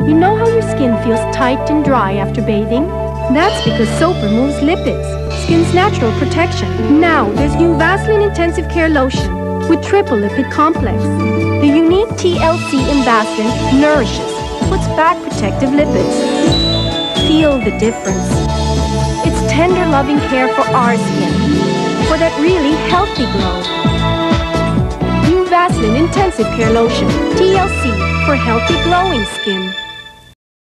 You know how your skin feels tight and dry after bathing? That's because soap removes lipids, skin's natural protection. Now, there's new Vaseline Intensive Care Lotion with triple lipid complex. The unique TLC in Vaseline nourishes, puts back protective lipids. Feel the difference. It's tender, loving care for our skin, for that really healthy glow. New Vaseline Intensive Care Lotion, TLC, for healthy, glowing skin.